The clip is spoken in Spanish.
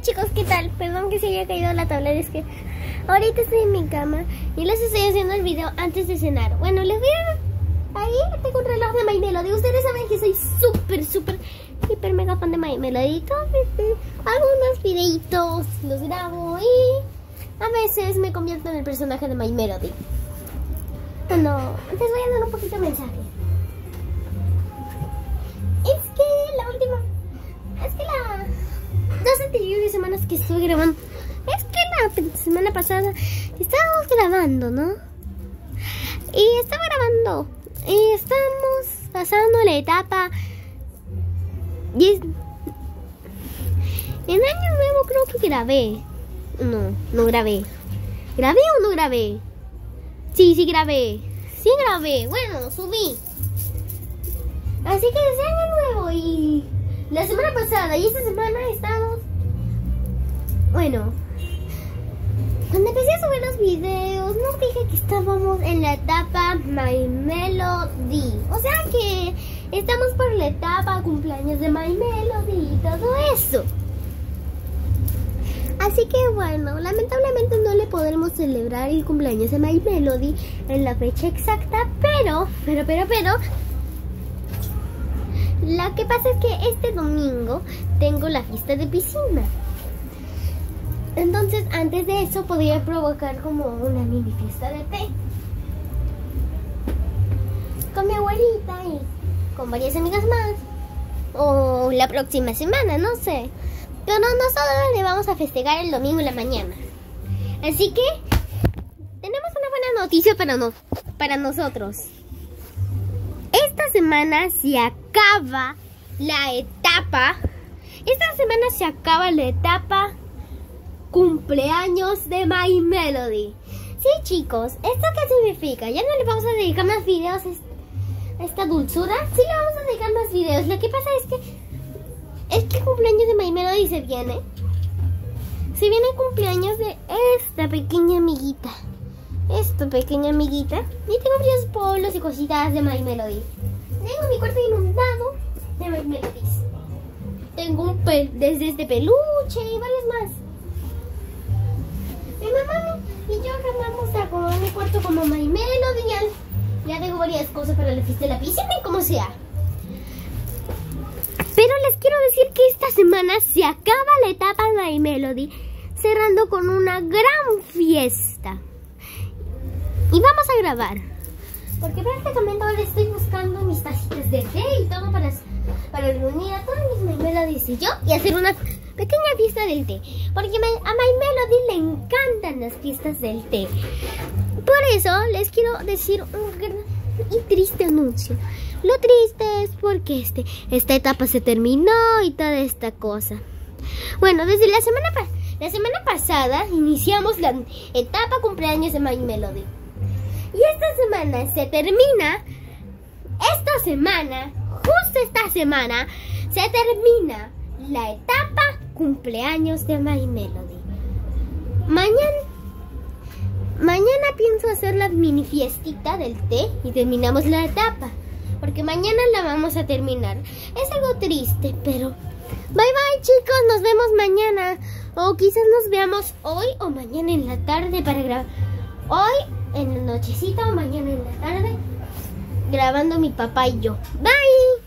chicos, ¿qué tal? Perdón que se haya caído la tabla, es que ahorita estoy en mi cama y les estoy haciendo el video antes de cenar. Bueno, les voy a... Ahí tengo un reloj de My Melody. Ustedes saben que soy súper, hiper mega fan de My Melody. Hago unos videitos, los grabo y a veces me convierto en el personaje de My Melody. Bueno, les voy a dar un poquito de mensaje. Las anteriores semanas que estuve grabando, es que la semana pasada estábamos grabando, ¿no? Y estaba grabando y estamos pasando la etapa y en Año Nuevo creo que grabé. No grabé. ¿Grabé o no grabé? Sí grabé. Sí grabé. Bueno, subí. Así que desde Año Nuevo y la semana pasada y esta semana estamos... Bueno, cuando empecé a subir los videos, no dije que estábamos en la etapa My Melody. O sea que estamos por la etapa cumpleaños de My Melody y todo eso. Así que bueno, lamentablemente no le podremos celebrar el cumpleaños de My Melody en la fecha exacta, pero... Lo que pasa es que este domingo tengo la fiesta de piscina. Entonces, antes de eso podría provocar como una mini fiesta de té con mi abuelita y con varias amigas más. O la próxima semana, no sé. Pero nosotros le vamos a festejar el domingo en la mañana. Así que tenemos una buena noticia para nosotros. Esta semana se acaba la etapa. Cumpleaños de My Melody. Sí, chicos, ¿esto qué significa? Ya no le vamos a dedicar más videos a esta dulzura. Sí le vamos a dedicar más videos. Lo que pasa es que el cumpleaños de My Melody se viene. Se viene el cumpleaños de esta pequeña amiguita. Y tengo varios polos y cositas de My Melody. Tengo mi cuarto inundado de My Melodies. Tengo desde este peluche y varios más. Mi mamá y yo vamos a acomodar mi cuarto como My Melody. Ya tengo varias cosas para la fiesta de la piscina y como sea. Pero les quiero decir que esta semana se acaba la etapa de My Melody, cerrando con una gran fiesta. Y vamos a grabar, porque prácticamente ahora estoy buscando mis tacitas de té y todo para reunir a todas mis My Melodies y yo y hacer una pequeña fiesta del té. Porque a My Melody le encantan las fiestas del té. Por eso les quiero decir un gran y triste anuncio. Lo triste es porque esta etapa se terminó y toda esta cosa. Bueno, desde la semana pasada iniciamos la etapa cumpleaños de My Melody. Y esta semana se termina, justo esta semana, se termina la etapa cumpleaños de My Melody. Mañana pienso hacer la mini fiestita del té y terminamos la etapa. Porque mañana la vamos a terminar. Es algo triste, pero... Bye chicos, nos vemos mañana. O quizás nos veamos hoy o mañana en la tarde para grabar. Hoy en la nochecita o mañana en la tarde grabando mi papá y yo. Bye.